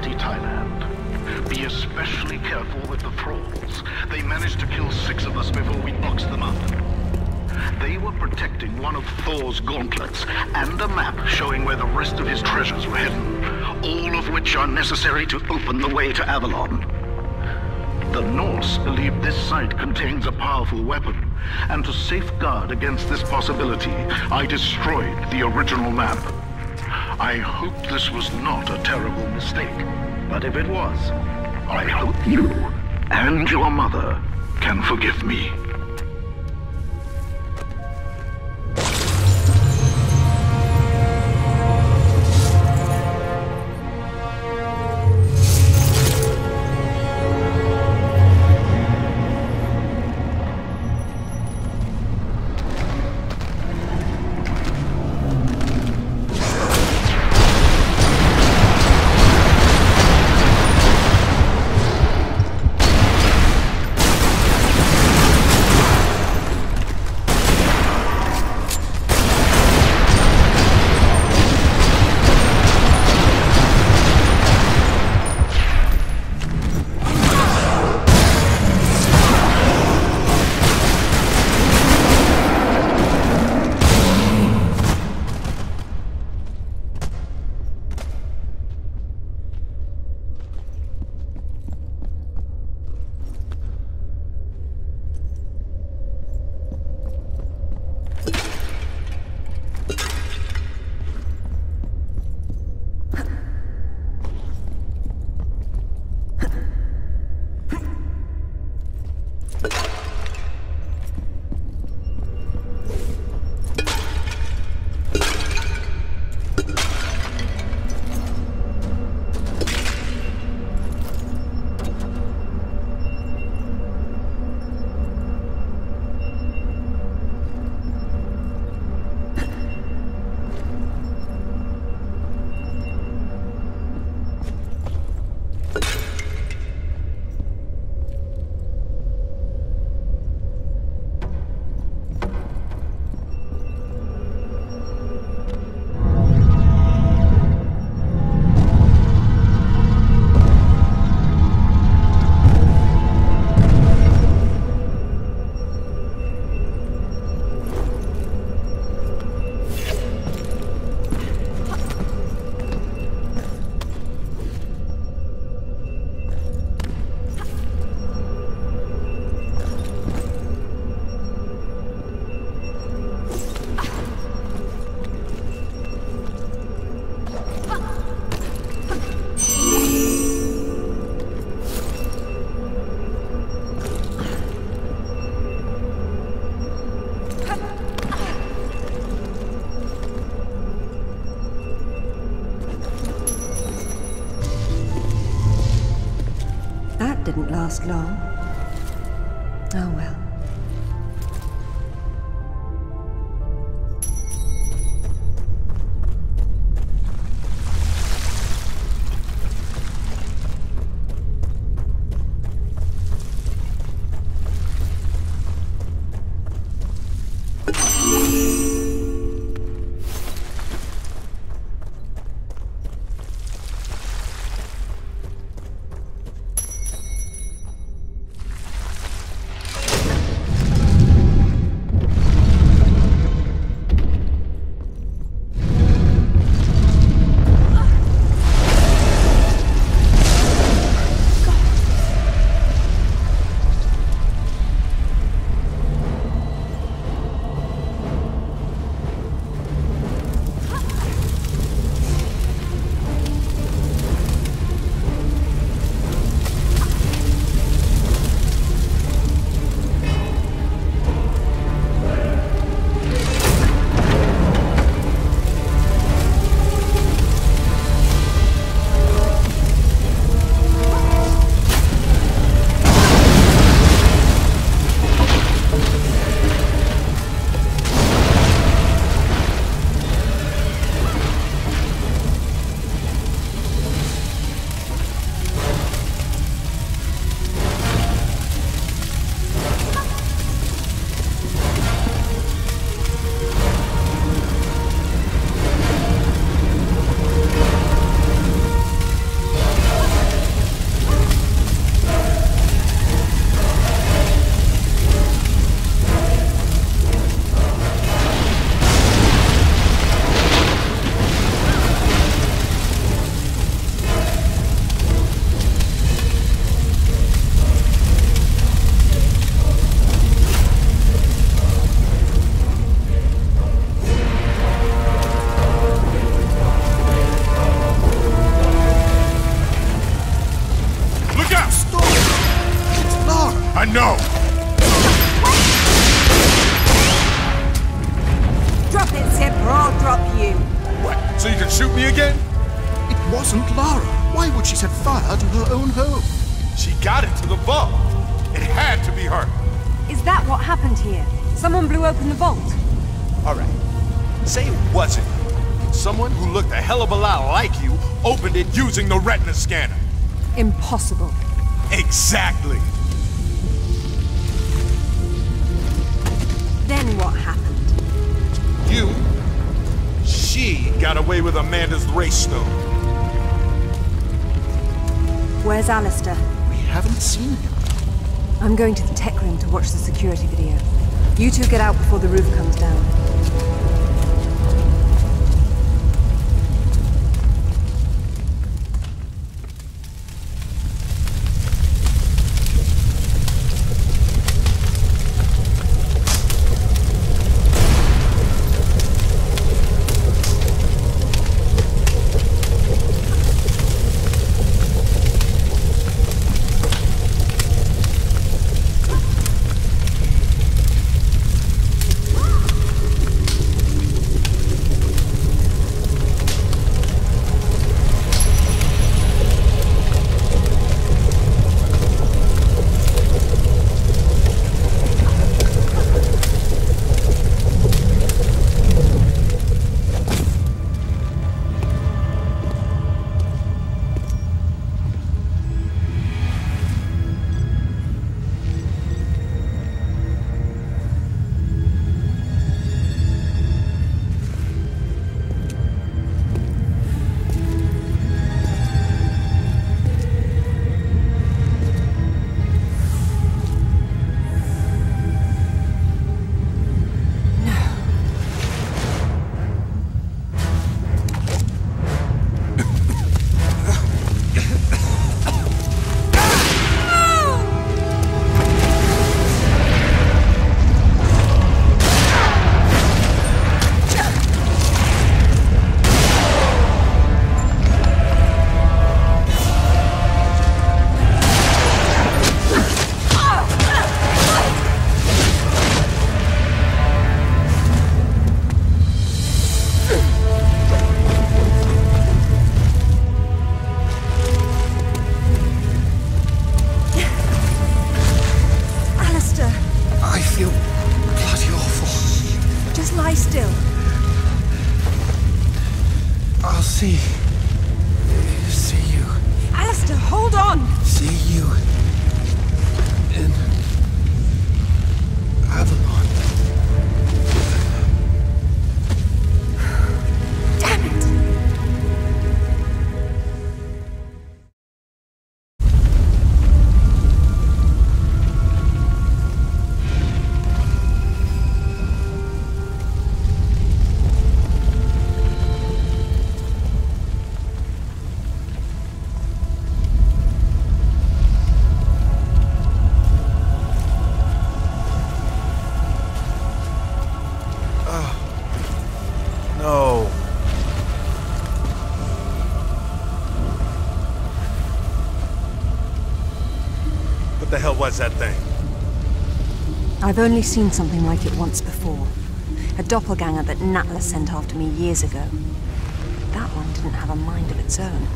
mighty Thailand. Be especially careful with the thralls. They managed to kill 6 of us before we boxed them up. They were protecting one of Thor's gauntlets and a map showing where the rest of his treasures were hidden, all of which are necessary to open the way to Avalon. The Norse believe this site contains a powerful weapon, and to safeguard against this possibility, I destroyed the original map. I hope this was not a terrible mistake, but if it was, I hope you and your mother can forgive me. Didn't last long. Oh well. I know! Drop it, Zip, or I'll drop you. What, so you can shoot me again? It wasn't Lara. Why would she set fire to her own home? She got into the vault. It had to be her. Is that what happened here? Someone blew open the vault? Alright, say it wasn't. Someone who looked a hell of a lot like you opened it using the retina scanner. Impossible. Exactly. Then what happened? She got away with Amanda's race stone. Where's Alistair? We haven't seen him. I'm going to the tech room to watch the security video. You two get out before the roof comes down. See you. Alistair, hold on! See you in Avalon. Damn it! No. What the hell was that thing? I've only seen something like it once before. A doppelganger that Natla sent after me years ago. That one didn't have a mind of its own.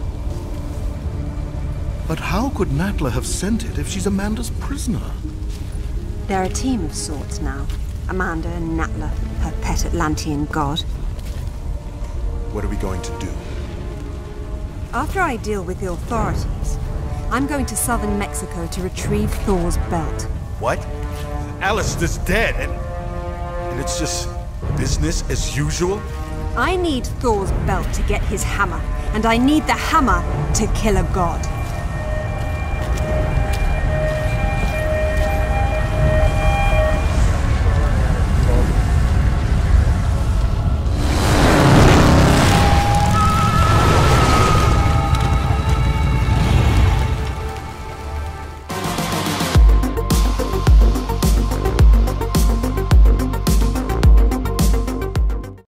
But how could Natla have sent it if she's Amanda's prisoner? They're a team of sorts now. Amanda and Natla, her pet Atlantean god. What are we going to do? After I deal with the authorities, I'm going to southern Mexico to retrieve Thor's belt. What? Alistair's dead and it's just business as usual? I need Thor's belt to get his hammer, and I need the hammer to kill a god.